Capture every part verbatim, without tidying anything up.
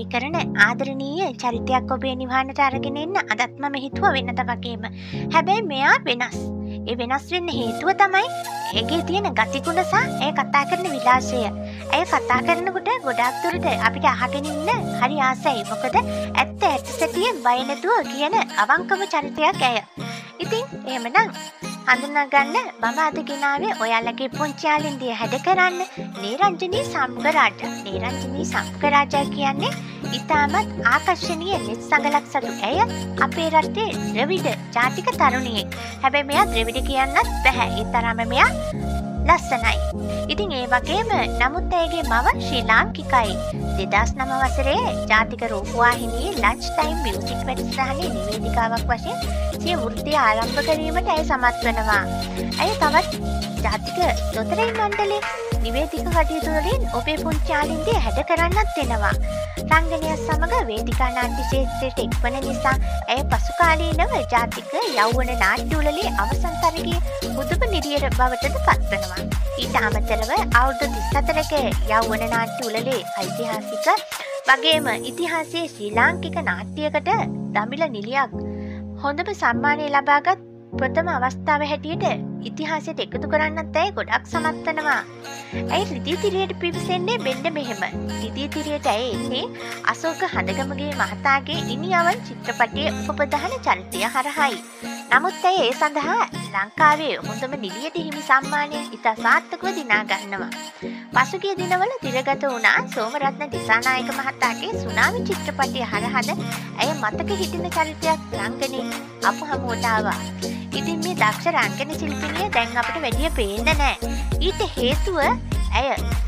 ආදරය කරන ආදරණීය චරිතයක් ඔබේ නිවහනට අරගෙන එන්න අදත් මම හිතුවා වෙනද වගේම. හැබැයි මෙයා වෙනස්. ඒ වෙනස් වෙන්න හේතුව තමයි ඒකේ තියෙන ගතිගුණ සහ ඒ කතා කරන විලාසය. ඇය කතා කරනකොට ගොඩාක් දුරට අපිට අහගෙන ඉන්න හරි ආසයි. මොකද ඇත්ත ඇත්ත සැටියෙන් බය නැතුව කියන අවංකම චරිතයක් ඇය. ඉතින් එහෙමනම් හඳුනා ගන්න මම අද ගෙනාවේ ඔයාලගේ පුංචි යාළුන්දිය හැඩ කරන්න නීරංජනී සම්පරාජ. නීරංජනී සම්පරාජ කියන්නේ ඉතාමත් ආකර්ෂණීය නිස්සඟලක් සතු ඇය අපේ රටේ ද්‍රවිඩ ජාතික තරුණියෙක්. හැබැයි මෙයා ද්‍රවිඩ කියන්නත් බෑ. ඒ තරම මෙයා ලස්සනයි. ඉතින් ඒ වගේම නමුත් ඇයගේ මව ශ්‍රී ලාංකිකයි. දෙදහස් නව වසරේ ජාතික රූපවාහිනියේ ලන්ච් ටයිම් මියුසික් වැඩසටහනේ නිවේදිකාවක් වශයෙන් සිය වෘත්තිය ආරම්භ කිරීමට ඇය සමත් වෙනවා. ඇය තවත් ජාතික ලොතරැයි මණ්ඩලයේ නිවේදික කටයුතු වලින් ඔබේ පුංචි යාළුන්දිය හැඩ කරන්නත් වෙනවා. රංගනය සමග වේදිකා නාට්‍ය ක්ෂේත්‍රයට එක්වන නිසා ඇය පසු කාලීනව ජාතික යෞවන නාට්‍යවලදී අවසන් තරගයේ මුදුබ නිරියර බවටද පත්වනවා. ඊට අමතරව අවුරුදු තිස් හතරක යෞවන නාට්‍යවලදී ඓතිහාසික වගේම ඉතිහාසයේ ශ්‍රී ලාංකික නාට්‍යයකට දමිළ නිලියක් හොඳම සම්මානය ලබාගත් ප්‍රථම අවස්ථාව හැටියට ඉතිහාසයට එකතු කරන්නත් ඇය ගොඩක් සමත් වෙනවා. ඇය රිදී තිරයට පිවිසෙන්නේ මෙන්න මෙහෙම. රිදී තිරයට ඇය එන්නේ අශෝක හඳගමගේ මහතාගේ ඉනියවන් චිත්‍රපටයේ උපප්‍රධාන චරිතය හරහායි. නමුත් ඇය ඒ සඳහා ලංකාවේ හොඳම නිළියට හිමි සම්මානය ඉතා සාර්ථකව දිනා ගන්නවා. පසුගිය දිනවල තිරගත වුණා සෝමරත්න දිසානායක මහතාගේ සුනාමි චිත්‍රපටය හරහාද ඇය මතක හිටින චරිතයක් රංගනයේ අප හමුවට ආවා. ඉතින් මේ දක්ෂ රංගන ශිල්පිනිය දැන් අපිට වැඩිය පේන්නේ නැහැ. ඊට හේතුව ඇය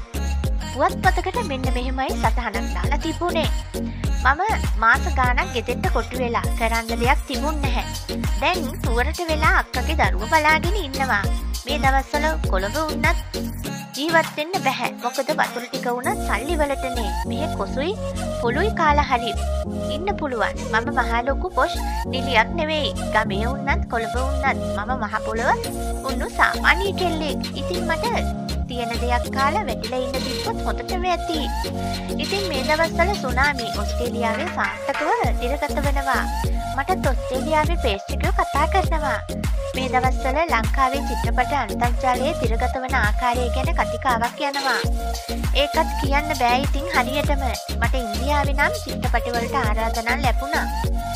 පුවත්පතකට මෙන්න මෙහෙමයි සටහනක් දාලා තිබුණේ. මම මාස ගාණක් ගෙදෙට්ට කොටු වෙලා කරන්න දෙයක් තිබුණ නැහැ. දැන් නුවරට වෙලා අක්කගේ දරුව බලාගෙන ඉන්නවා. මේ දවස්වල කොළඹ වුණත් ජීවත් වෙන්න බෑ. මොකද වතුර ටික වුණත් සල්ලි වලටනේ. මේ කොසුයි පොළුයි කාලා හරි ඉන්න පුළුවන්. මම මහා ලොකු පොෂ් නිලියක් නෙවෙයි. ගමේ වුණත් කොළඹ වුණත් මම මහ පොළව උන්නු සාමාන්‍ය කෙල්ලෙක්. ඉතින් මට තියෙන දෙයක් කාලා වැටිලා ඉන්න තිබ්බොත් හොඳටම ඇති. ඉතින් මේ දවස්වල සුනාමි ඕස්ට්‍රේලියාවේ සාර්ථකව දිරගත වෙනවා. මටත් ඕස්ට්‍රේලියාවේ ප්‍රේක්ෂකයෝ කතා කරනවා. මේ දවස්වල ලංකාවේ චිත්‍රපට අන්තර්ජාලයේ දිරගත වන ආකාරය ගැන කතිකාවක් යනවා. ඒකත් කියන්න බෑ ඉතින් හරියටම. මට ඉන්දියාවේ නම් චිත්‍රපටවලට ආරාධනා ලැබුණා.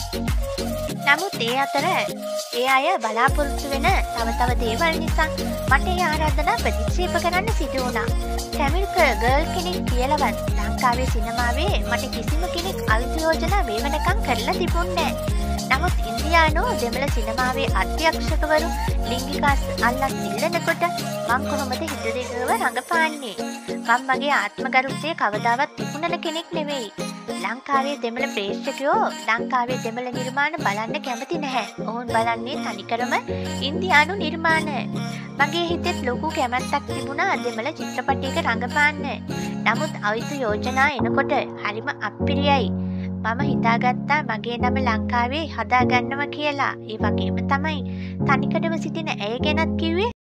නමුත් ඒ අතර ඒ අය බලාපොරොත්තු වෙන තව තව දේවල් නිසා මට ඒ ආරාධනා ප්‍රතික්ෂේප කරන්න සිදු වුණා. ටැමිල් ගර්ල් කෙනෙක් කියලාවත් ලංකාවේ සිනමාවේ මට කිසිම කෙනෙක් අවියෝජනා මේ වෙනකම් කරලා තිබුණේ නැහැ. නමුත් ඉන්දියානෝ දෙමළ සිනමාවේ අධ්‍යක්ෂකවරු ලිංගික අල්ලස් ඉල්ලනකොට මං කොහොමද හිත දෙකව රඟපාන්නේ? මම මගේ ආත්මගරුත්වය කවදාවත් තිබුණන කෙනෙක් නෙවෙයි. ලංකාවේ දෙමළ ප්‍රේක්ෂකයෝ ලංකාවේ දෙමළ නිර්මාණ බලන්න කැමති නැහැ. ඔවුන් බලන්නේ තනිකරම ඉන්දියානු නිර්මාණ. මගේ හිතෙත් ලොකු කැමැත්තක් තිබුණා දෙමළ චිත්‍රපටයක රඟපාන්න. නමුත් අවිතු යෝජනා එනකොට හරිම අප්පිරියයි. මම හිතාගත්තා මගේ නම ලංකාවේ හදාගන්නවා කියලා. ඒ වගේම තමයි තනිකඩම සිටින ඇය ගැනත් කිව්වේ